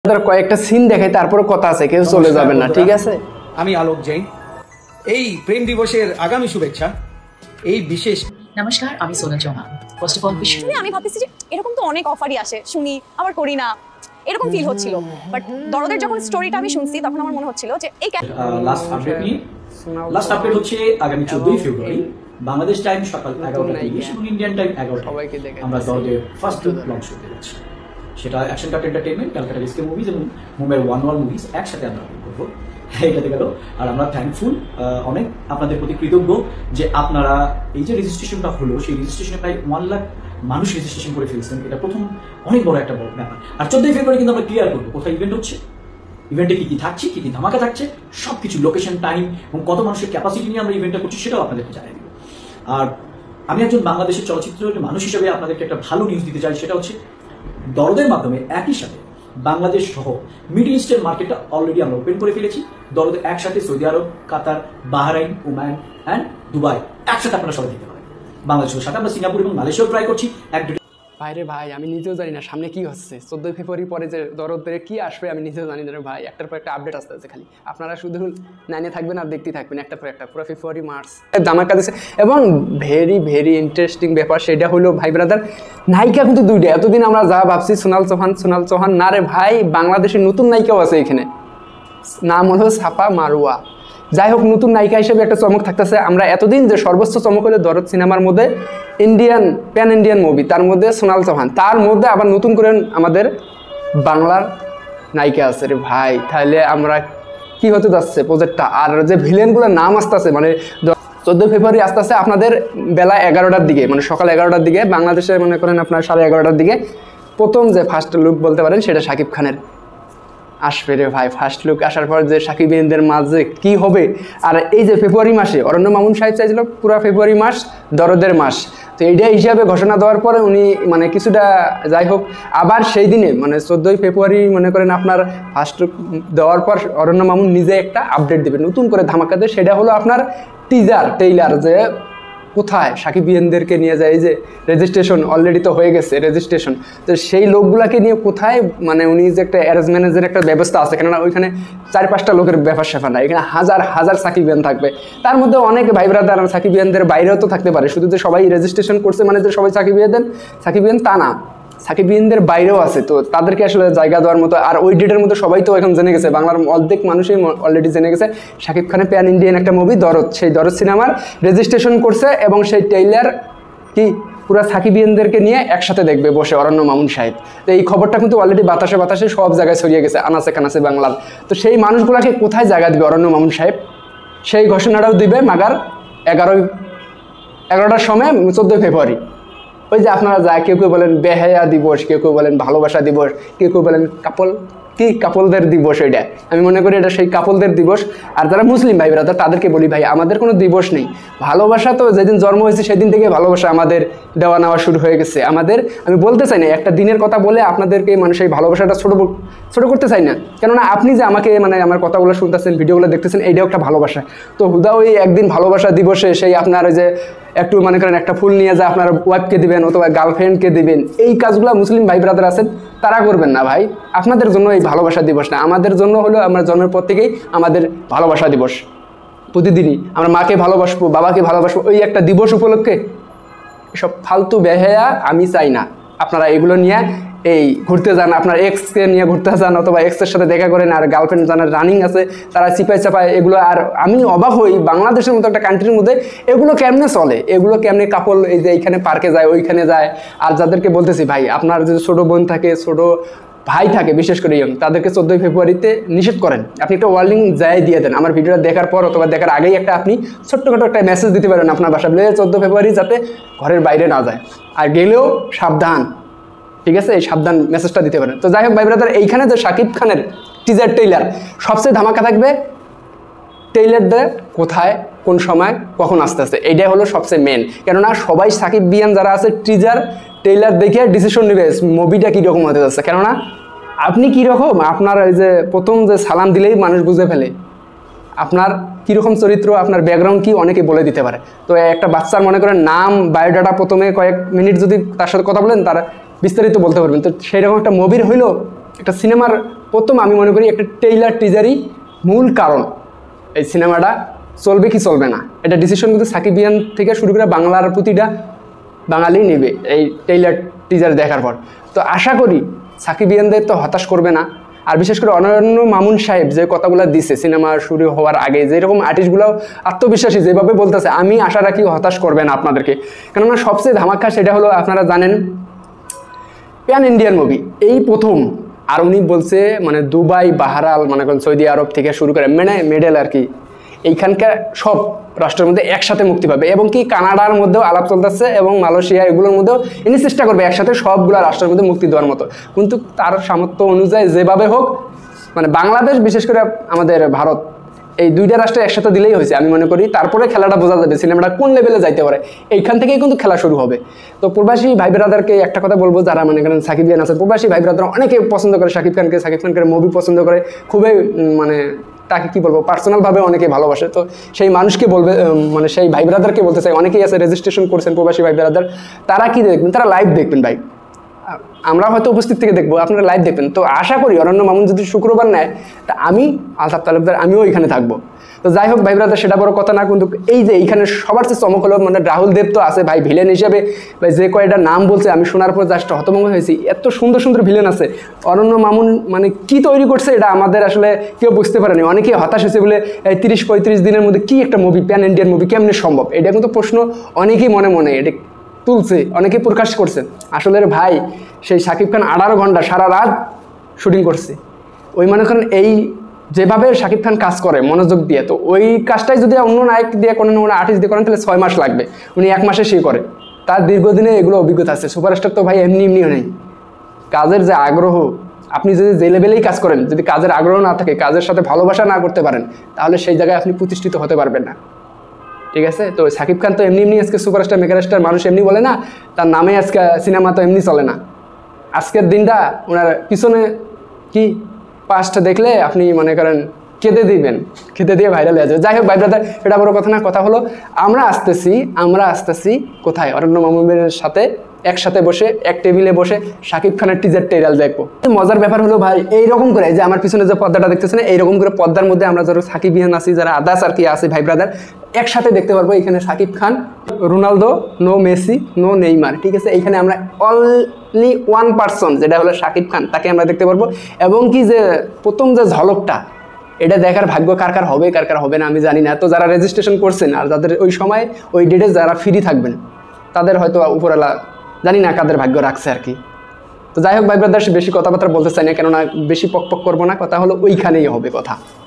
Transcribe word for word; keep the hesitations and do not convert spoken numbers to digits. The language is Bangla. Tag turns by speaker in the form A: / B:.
A: কয়েকটা সিন দেখাই তারপরে কথা আছে, কেউ চলে যাবেন না, ঠিক আছে?
B: আমি আলোক জৈন। এই প্রেম দিবসের আগামী শুভেচ্ছা। এই বিশেষ
C: নমস্কার, আমি Sonal Chauhan. First of all
D: আসলে আমি ভাবতেছি যে এরকম তো অনেক অফারই আসে, শুনি আবার করি না, এরকম ফিল হচ্ছিল। বাট দরদের যখন স্টোরিটা আমি শুনছি তখন আমার মনে হচ্ছিল যে এই
B: লাস্ট আপডেট নিয়ে লাস্ট আপডেট হচ্ছে আগামী চোদ্দই ফেব্রুয়ারি বাংলাদেশ টাইম সকাল এগারোটা তিরিশ এবং ইন্ডিয়ান টাইম এগারোটা আমরা দরদের ফার্স্ট লুক লঞ্চ করতে যাচ্ছি। সেটা অ্যাকশন কাট এন্টারটেইনমেন্ট, ক্যালকাটা রিস্কে মুভিজ এবং মুম্বাইয়ের ওয়ান ওয়ান মুভিজ একসাথে আমরা করবো। এটাতে গেল। আর আমরা থ্যাঙ্কফুল, অনেক আপনাদের প্রতি কৃতজ্ঞ যে আপনারা এই যে রেজিস্ট্রেশনটা হলো, সেই রেজিস্ট্রেশনে প্রায় ওয়ান লাখ মানুষ রেজিস্ট্রেশন করে ফেলছেন। এটা প্রথম অনেক বড় একটা বড় ব্যাপার। আর চোদ্দই ফেব্রুয়ারি কিন্তু আমরা ক্লিয়ার করবো কোথায় ইভেন্ট হচ্ছে, ইভেন্টে কি কি থাকছে, কি কি ধামাকা থাকছে, সবকিছু লোকেশন, টাইম এবং কত মানুষের ক্যাপাসিটি নিয়ে আমরা ইভেন্টটা করছি সেটাও আপনাদেরকে জানিয়ে দিব। আর আমি একজন বাংলাদেশের চলচ্চিত্রের মানুষ হিসেবে আপনাদেরকে একটা ভালো নিউজ দিতে চাই, সেটা হচ্ছে দরদের মাধ্যমে একই সাথে বাংলাদেশ সহ মিডল ইস্টের মার্কেটটা অলরেডি আমরা ওপেন করে ফেলেছি। দরদ একসাথে Saudi Arab, Qatar, Bahrain, Oman and Dubai একসাথে আপনারা সবাই দিতে পারেন। বাংলাদেশের সাথে আমরা সিঙ্গাপুর এবং মালয়েশিয়াও ট্রাই করছি। এক
A: ভাইরে ভাই, আমি নিজেও জানি না সামনে কি হচ্ছে। চোদ্দোই ফেব্রুয়ারি পরে যে দরদের কি আসবে আমি নিজেও জানি না ভাই। একটার পর একটা আপডেট আসতে আছে, খালি আপনারা শুধু নাইনে থাকবেন আর দেখতেই থাকবেন একটার পর একটা। পুরো ফেব্রুয়ারি মার্চ ধামাকা দিচ্ছে এবং ভেরি ভেরি ইন্টারেস্টিং ব্যাপার সেটা হলো ভাই ব্রাদার, নায়িকা কিন্তু দুইটা। এতদিন আমরা যা ভাবছি সোনাল চৌহান সোনাল চৌহান, না রে ভাই, বাংলাদেশের নতুন নায়িকাও আছে এখানে, নাম হলো সাফা মারুয়া। যাই হোক, নতুন নায়িকা হিসেবে একটা চমক থাকতেছে। আমরা এতদিন যে সর্বোচ্চ চমক হলো দরদ সিনেমার মধ্যে ইন্ডিয়ান প্যান ইন্ডিয়ান মুভি, তার মধ্যে সোনাল চৌহান, তার মধ্যে আবার নতুন করে আমাদের বাংলার নায়িকা আছে রে ভাই। তাহলে আমরা কি হতে যাচ্ছে প্রজেক্টটা, আর যে ভিলেনগুলোর নাম আসতেছে, মানে চোদ্দোই ফেব্রুয়ারি আস্তে আস্তে আপনাদের বেলা এগারোটার দিকে, মানে সকাল এগারোটার দিকে, বাংলাদেশে মনে করেন আপনার সাড়ে এগারোটার দিকে প্রথম যে ফার্স্ট লুক বলতে পারেন সেটা শাকিব খানের আসবে রে ভাই। ফার্স্ট লুক আসার পর যে সাকিবিয়ানদের মাঝে কি হবে। আর এই যে ফেব্রুয়ারি মাসে অরণ্য মামুন সাহেব চাইছিল পুরো ফেব্রুয়ারি মাস দরদের মাস, তো এইটা হিসাবে ঘোষণা দেওয়ার পরে উনি মানে কিছুটা, যাই হোক, আবার সেই দিনে মানে চোদ্দোই ফেব্রুয়ারি মনে করেন আপনার ফার্স্ট লুক দেওয়ার পর অরণ্য মামুন নিজে একটা আপডেট দেবে নতুন করে ধামাকাতে। সেটা হলো আপনার টিজার টেইলার, যে কোথায় সাকিবিয়ানদেরকে নিয়ে যায়, এই যে রেজিস্ট্রেশন অলরেডি তো হয়ে গেছে রেজিস্ট্রেশন, তো সেই লোকগুলাকে নিয়ে কোথায়, মানে উনি যে একটা অ্যারেঞ্জমেন্টের একটা ব্যবস্থা আছে, কেননা ওইখানে চার পাঁচটা লোকের ব্যাপার স্যাপার না, এখানে হাজার হাজার সাকিবিয়ান থাকবে। তার মধ্যে অনেক ভাই ব্রাদার সাকিবিয়ানদের বাইরেও তো থাকতে পারে, শুধু যে সবাই রেজিস্ট্রেশন করছে মানে যে সবাই সাকিবিয়ান সাকিবিয়ান তা না, সাকিবিয়ানদের বাইরেও আছে, তো তাদেরকে আসলে জায়গা দেওয়ার মতো। আর ওই ডেটের মধ্যে সবাই তো এখন জেনে গেছে, বাংলার অর্ধেক মানুষই অলরেডি জেনে গেছে শাকিব খানের প্যান ইন্ডিয়ান একটা মুভি দরদ, সেই দরদ সিনেমার রেজিস্ট্রেশন করছে এবং সেই ট্রেইলার কি পুরো সাকিবিয়ানদেরকে নিয়ে একসাথে দেখবে বসে অরণ্য মামুন সাহেব। তো এই খবরটা কিন্তু অলরেডি বাতাসে বাতাসে সব জায়গায় ছড়িয়ে গেছে, আনাচে কানাচে বাংলার। তো সেই মানুষগুলোকে কোথায় জায়গা দিবে অরণ্য মামুন সাহেব, সেই ঘোষণাটাও দিবে মাগার এগারোই এগারোটার সময় চোদ্দোই ফেব্রুয়ারি। ওই যে আপনারা যায়, কেউ কেউ বলেন বেহায়া দিবস, কেউ কেউ বলেন ভালোবাসা দিবস, কেউ কেউ বলেন কাপল কি কাপলদের দিবস। ওইটা আমি মনে করি এটা সেই কাপলদের দিবস। আর যারা মুসলিম ভাই ব্রাদার তাদেরকে বলি, ভাই আমাদের কোনো দিবস নেই, ভালোবাসা তো যেদিন জন্ম হয়েছে সেদিন থেকে ভালোবাসা আমাদের দেওয়া নেওয়া শুরু হয়ে গেছে। আমাদের আমি বলতে চাই না একটা দিনের কথা বলে আপনাদেরকে মানে সেই ভালোবাসাটা ছোটো ছোটো করতে চাই না, কেননা আপনি যে আমাকে মানে আমার কথাগুলো শুনতেছেন, ভিডিওগুলো দেখতেছেন, এইটাও একটা ভালোবাসা। তো হুদা ওই একদিন ভালোবাসা দিবসে সেই আপনার যে একটু মনে করেন একটা ফুল নিয়ে যা আপনার ওয়াইফকে দিবেন অথবা গার্লফ্রেন্ডকে দিবেন, এই কাজগুলো মুসলিম ভাই ব্রাদার আছেন তারা করবেন না ভাই। আপনাদের জন্য এই ভালোবাসা দিবস না, আমাদের জন্য হলো আমরা জন্মের পর থেকেই আমাদের ভালোবাসা দিবস। প্রতিদিনই আমরা মাকে ভালোবাসবো, বাবাকে ভালোবাসবো, ওই একটা দিবস উপলক্ষে সব ফালতু বেহায়া আমি চাই না। আপনারা এগুলো নিয়ে এই ঘুরতে যান, আপনার এক্সকে নিয়ে ঘুরতে যান অথবা এক্সের সাথে দেখা করেন, আর গার্লফ্রেন্ড যারা রানিং আছে তারা চিপাই চাপায় এগুলো। আর আমি অবাক হই বাংলাদেশের মতো একটা কান্ট্রির মধ্যে এগুলো কেমনে চলে, এগুলো কেমনে কাপল এই যে এইখানে পার্কে যায় ওইখানে যায়। আর যাদেরকে বলতেছি ভাই, আপনার যদি ছোটো বোন থাকে, ছোটো ভাই থাকে, বিশেষ করে ইয়ং, তাদেরকে চোদ্দোই ফেব্রুয়ারিতে নিষেধ করেন। আপনি একটা ওয়ার্নিং যাই দিয়ে দেন, আমার ভিডিওটা দেখার পর অথবা দেখার আগেই একটা আপনি ছোট্টখাটো একটা মেসেজ দিতে পারেন আপনার বাসা বলে চোদ্দো ফেব্রুয়ারি যাতে ঘরের বাইরে না যায়, আর গেলেও সাবধান, ঠিক আছে, এই সাবধান মেসেজটা দিতে পারেন। তো যাই হোক ভাই ব্রাদার, এইখানে যে শাকিব খানের টিজার ট্রেইলার সবচেয়ে ধামাকা থাকবে, ট্রেইলার দেয় কোথায় কোন সময় কখন আসতে আসতে, এইটাই হলো সবচেয়ে মেন। কেননা সবাই সাকিব বিয়ান যারা আছে টিজার ট্রেইলার দেখে ডিসিশন নেবে মুভিটা কীরকম হতে যাচ্ছে। কেননা আপনি কীরকম, আপনার এই যে প্রথম যে সালাম দিলেই মানুষ বুঝে ফেলে আপনার কীরকম চরিত্র, আপনার ব্যাকগ্রাউন্ড কি অনেকে বলে দিতে পারে। তো একটা বাচ্চার মনে করেন নাম বায়োডাটা প্রথমে কয়েক মিনিট যদি তার সাথে কথা বলেন তার বিস্তারিত বলতে পারবেন। তো সেই রকম একটা মুভির হইলো একটা সিনেমার প্রথম আমি মনে করি একটা ট্রেইলার টিজারই মূল কারণ এই সিনেমাটা চলবে কি চলবে না, এটা ডিসিশন কিন্তু সাকিবিয়ান থেকে শুরু করে বাংলার প্রতিটা বাঙালি নেবে এই ট্রেইলার টিজার দেখার পর। তো আশা করি সাকিবিয়ানদের তো হতাশ করবে না। আর বিশেষ করে অনন্য মামুন সাহেব যে কথাগুলো দিছে সিনেমা শুরু হওয়ার আগে, যেরকম আর্টিস্টগুলো আত্মবিশ্বাসী যেভাবে বলতেছে, আমি আশা রাখি হতাশ করবে না আপনাদেরকে। কেননা সবচেয়ে ধামাকা সেটা হলো আপনারা জানেন প্যান ইন্ডিয়ান মুভি এই প্রথম। আর উনি বলছে মানে দুবাই, বাহারাল, মনে করেন সৌদি আরব থেকে শুরু করে মানে মেডেল আর কি, এইখানকার সব রাষ্ট্রের মধ্যে একসাথে মুক্তি পাবে। এবং কি কানাডার মধ্যেও আলাপ চলতেছে এবং মালয়েশিয়া এগুলোর মধ্যেও ইনি চেষ্টা করবে একসাথে সবগুলো রাষ্ট্রের মধ্যে মুক্তি দেওয়ার মতো। কিন্তু তার সামর্থ্য অনুযায়ী যেভাবে হোক, মানে বাংলাদেশ বিশেষ করে আমাদের ভারত এই দুইটা রাষ্ট্রে একসাথে দিলেই হয়েছে আমি মনে করি। তারপরে খেলাটা বোঝা যাবে সিনেমাটা কোন লেভেলে যাইতে পারে, এইখান থেকেই কিন্তু খেলা শুরু হবে। তো প্রবাসী ভাই ব্রাদারকে একটা কথা বলবো, যারা মনে করেন সাকিব খান আছে, প্রবাসী ভাই ব্রাদার অনেকে পছন্দ করে সাকিব খানকে, সাকিব খানকে মুভি পছন্দ করে, খুবই মানে তাকে কি বলবো পার্সোনালভাবে অনেকে ভালোবাসে। তো সেই মানুষকে বলবে, মানে সেই ভাই ব্রাদারকে বলতে চাই, অনেকেই আছে রেজিস্ট্রেশন করছেন প্রবাসী ভাই ব্রাদার, তারা কি দেখবেন, তারা লাইভ দেখবেন ভাই। আমরা হয়তো উপস্থিত থেকে দেখবো, আপনারা লাইভ দেখবেন। তো আশা করি অরণ্য মামুন যদি শুক্রবার নেয়, তা আমি আলতাফ তালুকদার আমিও এখানে থাকবো। তো যাই হোক ভাই ব্রাদার, সেটা বড় কথা না, কিন্তু এই যে এইখানে সবার চেয়ে চমক হলো মানে রাহুল দেব তো আছে ভাই ভিলেন হিসেবে, যে কয়টা নাম বলছে আমি শোনার পর জাস্ট হতভম্ব হয়েছি। এত সুন্দর সুন্দর ভিলেন আছে, অরণ্য মামুন মানে কি তৈরি করছে এটা আমাদের আসলে কেউ বুঝতে পারেনি। অনেকে হতাশ হয়েছে বলে এই তিরিশ পঁয়ত্রিশ দিনের মধ্যে কি একটা মুভি, প্যান ইন্ডিয়ান মুভি কেমনি সম্ভব, এটা কিন্তু প্রশ্ন অনেকেই মনে মনে এটা তুলছে, অনেকে প্রকাশ করছে। আসলে ভাই সেই শাকিব খান আঠারো ঘন্টা সারা রাত শুটিং করছে। ওই মনে করেন এই যেভাবে শাকিব খান কাজ করে মনোযোগ দিয়ে, তো ওই কাজটাই যদি অন্য নায়ক দিয়ে করেন, অন্য আর্টিস্ট দিয়ে করেন, তাহলে ছয় মাস লাগবে, উনি এক মাসে সেই করে। তার দীর্ঘদিনে এগুলো অভিজ্ঞতা আছে। সুপারস্টার তো ভাই এমনি এমনিও নেই, কাজের যে আগ্রহ, আপনি যদি যে লেভেলেই কাজ করেন, যদি কাজের আগ্রহ না থাকে, কাজের সাথে ভালোবাসা না করতে পারেন, তাহলে সেই জায়গায় আপনি প্রতিষ্ঠিত হতে পারবেন না। ঠিক আছে, তো শাকিব খান তো এমনি এমনি আজকে সুপারস্টার মেগাস্টার, মানুষ এমনি বলে না, তার নামে আজকে সিনেমা তো এমনি চলে না। আজকের দিনটা ওনার পিছনে কি পাঁচটা দেখলে আপনি মনে করেন কেঁদে দিবেন, কেঁদে দিয়ে ভাইরাল হয়ে যাবে। যাই হোক ভাই ব্রাদার, এটা বড় কথা না, কথা হলো আমরা আসতেছি, আমরা আসতেছি কোথায়, অরণ্য মামুনের সাথে একসাথে বসে এক টেবিলে বসে শাকিব খানের টিজার ট্রেলার দেখবো। মজার ব্যাপার হলো ভাই এইরকম করে যে আমার পিছনে যে পর্দাটা দেখতেছেন, এইরকম করে পর্দার মধ্যে আমরা যারা সাকিবিয়ান আছি, যারা আদার্স আর কি আছে ভাই ব্রাদার, একসাথে দেখতে পারবো। এখানে Shakib Khan, Ronaldo, no Messi, no Neymar, ঠিক আছে। এইখানে আমরা অনলি ওয়ান পার্সন, যেটা হলো শাকিব খান, তাকে আমরা দেখতে পারবো। এবং কি যে প্রথম যে ঝলকটা, এটা দেখার ভাগ্য কার কার হবে, কার কার হবে না আমি জানি না। তো যারা রেজিস্ট্রেশন করছেন আর যাদের ওই সময় ওই ডেটে যারা ফ্রি থাকবেন, তাদের হয়তো উপরওয়ালা জানি না কাদের ভাগ্য রাখছে আর কি। তো যাই হোক ভাই ব্রাদার, বেশি কথাবার্তা বলতে চাই না, কেননা বেশি পক পক করবো না, কথা হলো ওইখানেই হবে কথা।